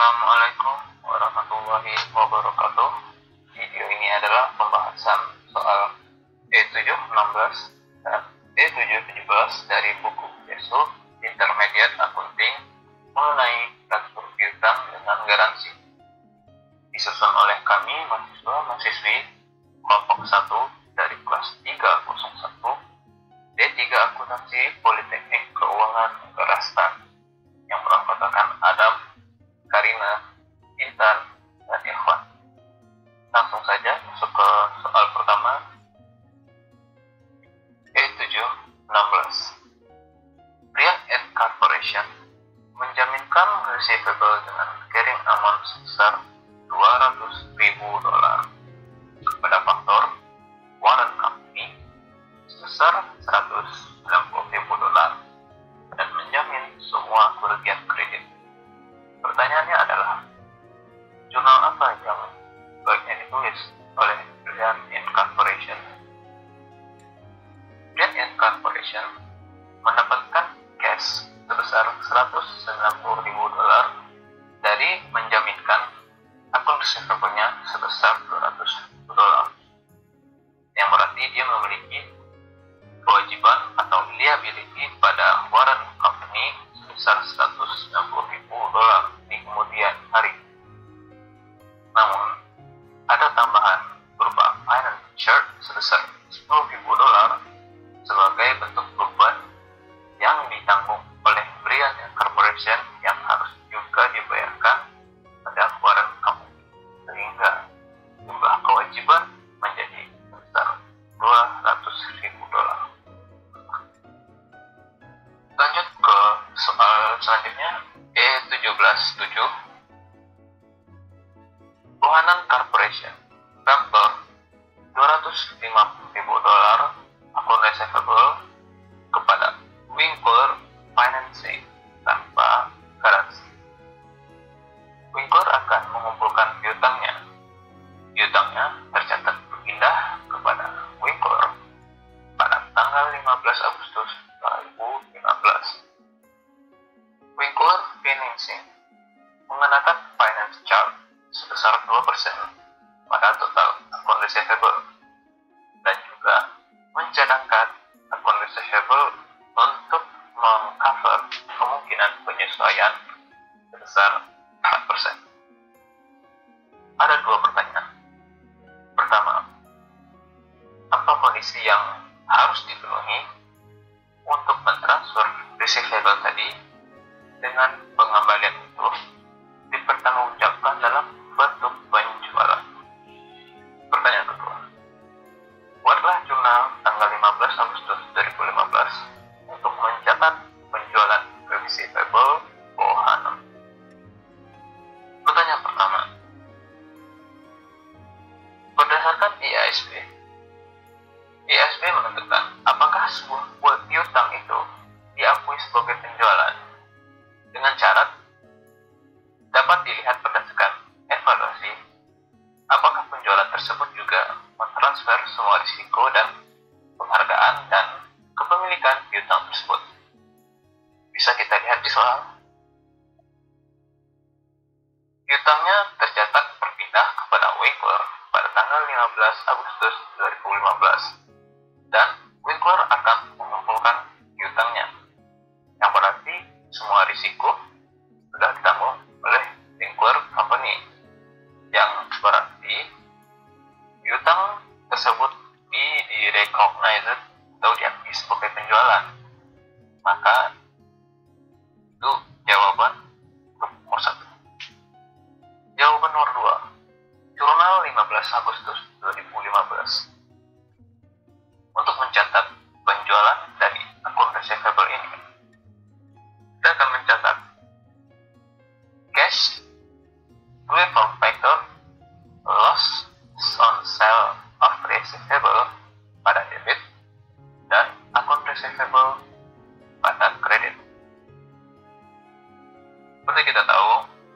Assalamualaikum warahmatullahi wabarakatuh. Video ini adalah pembahasan soal E716 dan E717 dari buku ESU Intermediate Accounting mengenai transfer piutang dengan garansi. Disusun oleh kami mahasiswa-mahasiswi kelompok 1 dari kelas 301 D3 Akuntansi Politeknik Keuangan Gerastan yang beranggotakan Adam, Karina, Intan, dan Irfan. Langsung saja masuk ke soal pertama. E716. Rian and Corporation menjaminkan receivable dengan carrying amount sebesar $200.000 kepada faktor Warren Company sebesar $190.000 dan menjamin semua kerugian kredit. Pertanyaannya adalah, jurnal apa yang baiknya ditulis oleh Rian and Corporation? Rian and Corporation mendapatkan cash sebesar $190.000 dari menjaminkan akun receivable-nya sebesar $200, yang berarti dia memiliki kewajiban atau liability pada Warren Company sebesar $190.000 di kemudian hari. Namun, ada tambahan berupa finance charge sebesar $10.000 sebagai bentuk beban yang ditanggung oleh Brian Corporation yang harus juga dibayarkan pada Warren Company, sehingga jumlah kewajiban menjadi sebesar $200.000. Lanjut ke soal selanjutnya, E177. Bohanan Corporation transfer $250.000 akun receivable kepada Winkler Financing tanpa garansi. Winkler akan mengumpulkan piutangnya. Piutangnya tercatat berpindah kepada Winkler pada tanggal 15 Agustus 2015. Winkler Financing mengenakan finance charge sebesar 2% pada total akun receivable dan juga mencadangkan akun receivable untuk mengcover kemungkinan penyesuaian sebesar 4%. Ada dua pertanyaan. Pertama, apa kondisi yang harus dipenuhi untuk mentransfer receivable tadi dengan pengembalian itu dipertanggungjawabkan dalam bentuk penjualan? Pertanyaan kedua, buatlah jurnal tanggal 15 Agustus 2015 untuk mencatat penjualan receivable Bohanan. Pertanyaan pertama, berdasarkan IASB menentukan apakah sebuah piutang itu diakui sebagai penjualan dengan syarat dapat dilihat berdasarkan evaluasi apakah penjualan tersebut juga mentransfer semua risiko dan penghargaan dan kepemilikan piutang tersebut. Bisa kita lihat di soal. Piutangnya tercatat berpindah kepada Winkler pada tanggal 15 Agustus 2015 dan Winkler akan mengumpulkan piutangnya, yang berarti semua risiko sudah ditanggung oleh Winkler Company, yang berarti piutang tersebut di-recognize atau diakui sebagai penjualan. Maka itu jawaban untuk nomor 1. Jawaban nomor 2, jurnal 15 Agustus 2015. Untuk mencatat penjualan dari akun receivable ini, kita akan mencatat cash, due from factor, loss on sale of receivable pada debit, dan akun receivable pada kredit. Seperti kita tahu,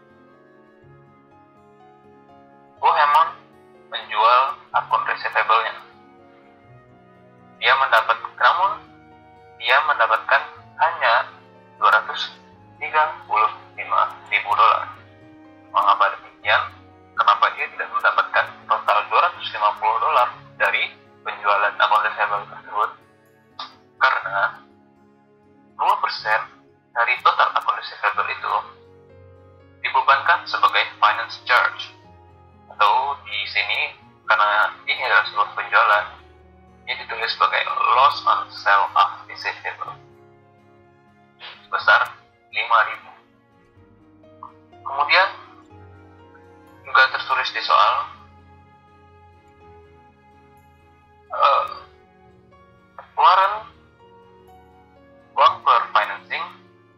Bohanan menjual akun receivable-nya. Namun dia mendapatkan hanya $235.000 Mengapa demikian? Kenapa dia tidak mendapatkan total $250 dari penjualan akun receivable tersebut? Karena 2% dari total akun receivable itu dibebankan sebagai finance charge, atau di sini karena ini adalah sebuah penjualan, ini ditulis sebagai loss on sale of receivable sebesar 5.000. Kemudian juga tertulis di soal pengeluaran uang per financing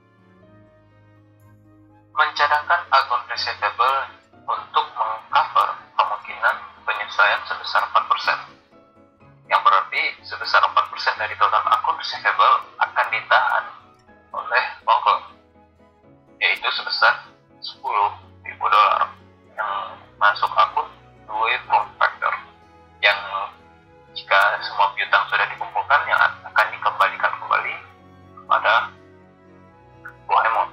mencadangkan akun receivable untuk mengcover kemungkinan penyesuaian sebesar 4%, yang berarti sebesar 4% dari total akun receivable akan ditahan oleh Hongkong, yaitu sebesar $10.000 yang masuk akun Due Form Factor, yang jika semua piutang sudah dikumpulkan yang akan dikembalikan kembali pada Doraemon.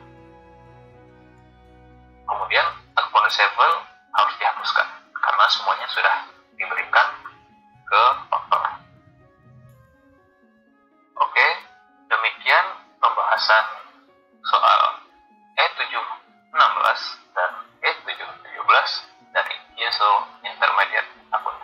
Kemudian akun receivable harus dihapuskan karena semuanya sudah diberikan ke faktor. Oke, demikian pembahasan soal E716 dan E717 dari ISO Intermediate Accounting.